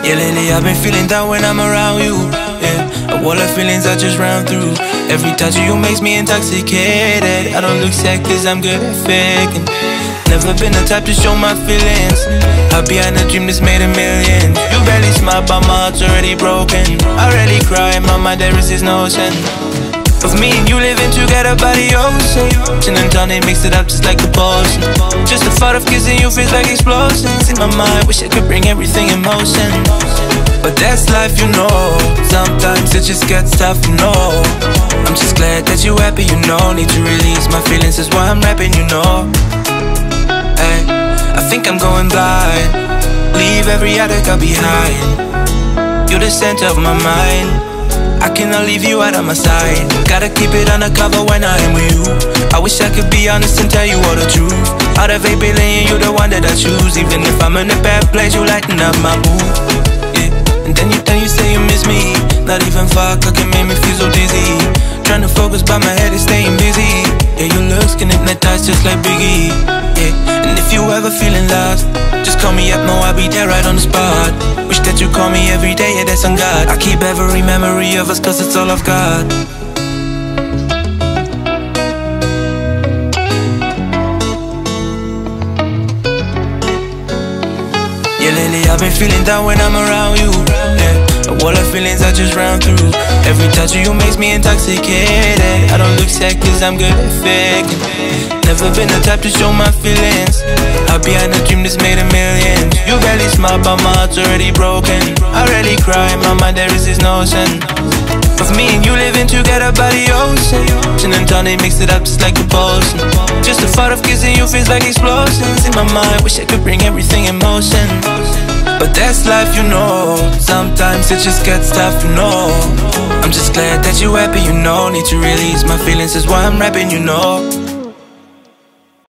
Yeah, lately I've been feeling down when I'm around you. Yeah, a wall of feelings I just round through. Every touch of you makes me intoxicated. I don't look sad cause I'm good at faking. Never been the type to show my feelings. Hide behind a dream that's made a million. You barely smile but my heart's already broken. I rarely cry in my mind, there is this notion of me and you living together by the ocean. Gin and tonic, mixed it up just like a potion. Just the thought of kissing you feels like explosions in my mind. Wish I could bring everything in motion, but that's life, you know. Sometimes it just gets tough, you know. I'm just glad that you happy, you know. Need to release my feelings, is why I'm rapping, you know. Hey, I think I'm going blind. Leave every other girl behind. You're the center of my mind. I cannot leave you out of my sight. Gotta keep it undercover when I am with you. I wish I could be honest and tell you all the truth. Out of 8 billion, you're the one that I choose. Even if I'm in a bad place, you lighten up my mood. Yeah, and then you say you miss me. Not even fuck, can make me feel so dizzy. Trying to focus but my head is staying busy. Yeah, your looks can hypnotize just like Biggie. Yeah, and if you ever feeling lost, just call me up, no, I'll be there right on the spot. Wish that you call me every day, yeah, that's on God. I keep every memory of us cause it's all I've got. Yeah, lately I've been feeling down when I'm around you. Yeah, a wall of feelings I just round through. Every touch of you makes me intoxicated. I don't look sad cause I'm good at faking. Never been the type to show my feelings. Hide behind a dream that's made a million. You barely smile but my heart's already broken. I rarely cry in my mind, there is this notion of me and you living together by the ocean. Gin and tonic, mixed it up just like a potion. Just the thought of kissing you feels like explosions in my mind. Wish I could bring everything in motion, but that's life, you know. Sometimes it just gets tough, you know. I'm just glad that you happy, you know. Need to release my feelings, is why I'm rapping, you know.